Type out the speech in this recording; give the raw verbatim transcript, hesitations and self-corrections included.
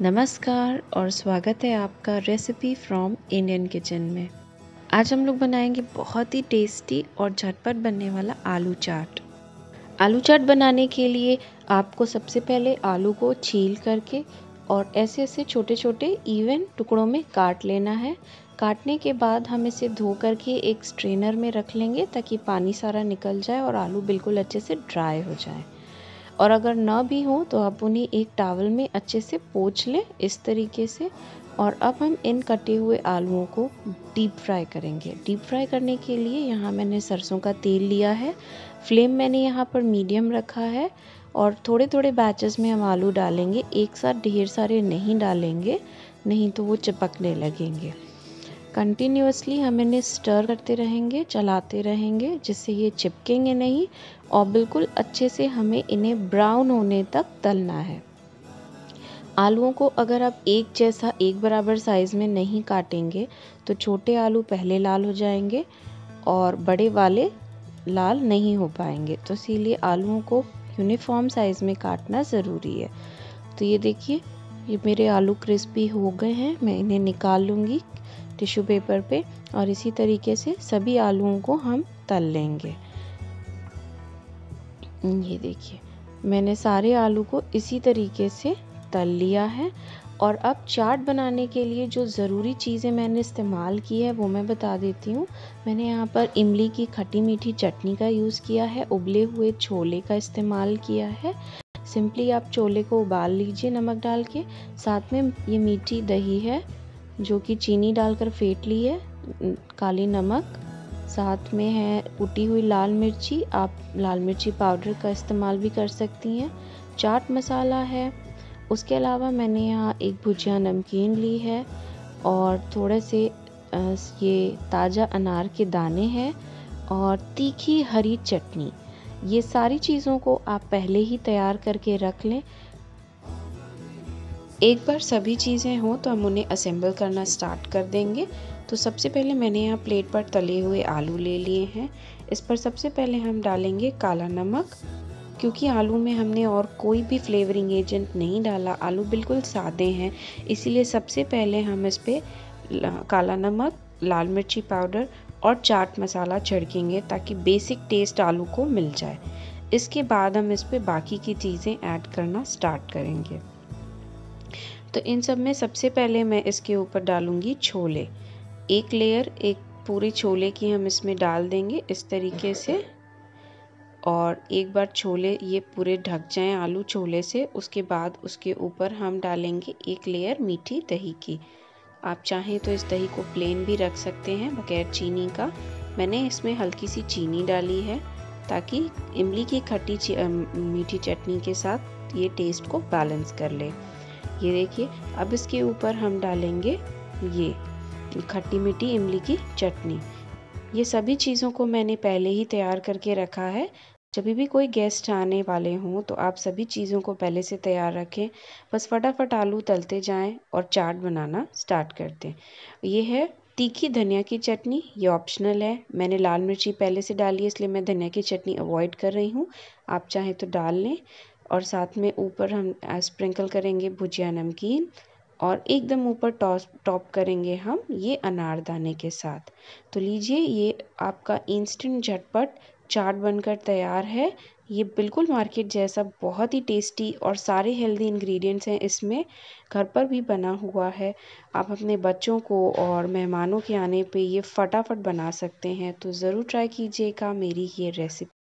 नमस्कार और स्वागत है आपका रेसिपी फ्रॉम इंडियन किचन में। आज हम लोग बनाएंगे बहुत ही टेस्टी और झटपट बनने वाला आलू चाट। आलू चाट बनाने के लिए आपको सबसे पहले आलू को छील करके और ऐसे ऐसे छोटे छोटे इवन टुकड़ों में काट लेना है। काटने के बाद हम इसे धो करके एक स्ट्रेनर में रख लेंगे ताकि पानी सारा निकल जाए और आलू बिल्कुल अच्छे से ड्राई हो जाए। और अगर ना भी हो तो आप उन्हें एक टावल में अच्छे से पोंछ लें इस तरीके से। और अब हम इन कटे हुए आलूओं को डीप फ्राई करेंगे। डीप फ्राई करने के लिए यहाँ मैंने सरसों का तेल लिया है। फ्लेम मैंने यहाँ पर मीडियम रखा है और थोड़े थोड़े बैचेस में हम आलू डालेंगे, एक साथ ढेर सारे नहीं डालेंगे, नहीं तो वो चिपकने लगेंगे। कंटिन्यूअसली हम इन्हें स्टर करते रहेंगे, चलाते रहेंगे, जिससे ये चिपकेंगे नहीं और बिल्कुल अच्छे से हमें इन्हें ब्राउन होने तक तलना है। आलूओं को अगर आप एक जैसा एक बराबर साइज़ में नहीं काटेंगे तो छोटे आलू पहले लाल हो जाएंगे और बड़े वाले लाल नहीं हो पाएंगे। तो इसीलिए आलूओं को यूनिफॉर्म साइज़ में काटना ज़रूरी है। तो ये देखिए, ये मेरे आलू क्रिस्पी हो गए हैं। मैं इन्हें निकाल लूँगी टिश्यू पेपर पे और इसी तरीके से सभी आलूओं को हम तल लेंगे। ये देखिए, मैंने सारे आलू को इसी तरीके से तल लिया है। और अब चाट बनाने के लिए जो ज़रूरी चीज़ें मैंने इस्तेमाल की है वो मैं बता देती हूँ। मैंने यहाँ पर इमली की खट्टी मीठी चटनी का यूज़ किया है, उबले हुए छोले का इस्तेमाल किया है। सिंपली आप छोले को उबाल लीजिए नमक डाल के। साथ में ये मीठी दही है जो कि चीनी डालकर फेंट ली है, काली नमक, साथ में है कुटी हुई लाल मिर्ची, आप लाल मिर्ची पाउडर का इस्तेमाल भी कर सकती हैं। चाट मसाला है। उसके अलावा मैंने यहाँ एक भुजिया नमकीन ली है और थोड़े से ये ताज़ा अनार के दाने हैं और तीखी हरी चटनी। ये सारी चीज़ों को आप पहले ही तैयार करके रख लें। एक बार सभी चीज़ें हों तो हम उन्हें असेंबल करना स्टार्ट कर देंगे। तो सबसे पहले मैंने यहाँ प्लेट पर तले हुए आलू ले लिए हैं। इस पर सबसे पहले हम डालेंगे काला नमक, क्योंकि आलू में हमने और कोई भी फ्लेवरिंग एजेंट नहीं डाला, आलू बिल्कुल सादे हैं, इसीलिए सबसे पहले हम इस पर काला नमक, लाल मिर्ची पाउडर और चाट मसाला छिड़केंगे ताकि बेसिक टेस्ट आलू को मिल जाए। इसके बाद हम इस पर बाकी की चीज़ें ऐड करना स्टार्ट करेंगे। तो इन सब में सबसे पहले मैं इसके ऊपर डालूंगी छोले। एक लेयर एक पूरे छोले की हम इसमें डाल देंगे इस तरीके से। और एक बार छोले ये पूरे ढक जाएं आलू छोले से, उसके बाद उसके ऊपर हम डालेंगे एक लेयर मीठी दही की। आप चाहें तो इस दही को प्लेन भी रख सकते हैं बगैर चीनी का। मैंने इसमें हल्की सी चीनी डाली है ताकि इमली की खट्टी मीठी चटनी के साथ ये टेस्ट को बैलेंस कर ले। ये देखिए, अब इसके ऊपर हम डालेंगे ये खट्टी मीठी इमली की चटनी। ये सभी चीज़ों को मैंने पहले ही तैयार करके रखा है। जब भी कोई गेस्ट आने वाले हों तो आप सभी चीज़ों को पहले से तैयार रखें, बस फटाफट आलू तलते जाएं और चाट बनाना स्टार्ट कर दें। ये है तीखी धनिया की चटनी, ये ऑप्शनल है। मैंने लाल मिर्ची पहले से डाली है इसलिए मैं धनिया की चटनी अवॉइड कर रही हूँ, आप चाहें तो डाल लें। और साथ में ऊपर हम स्प्रिंकल करेंगे भुजिया नमकीन और एकदम ऊपर टॉस टॉप करेंगे हम ये अनारदाने के साथ। तो लीजिए, ये आपका इंस्टेंट झटपट चाट बनकर तैयार है। ये बिल्कुल मार्केट जैसा बहुत ही टेस्टी और सारे हेल्दी इंग्रेडिएंट्स हैं इसमें, घर पर भी बना हुआ है। आप अपने बच्चों को और मेहमानों के आने पे ये फटाफट बना सकते हैं। तो ज़रूर ट्राई कीजिएगा मेरी ये रेसिपी।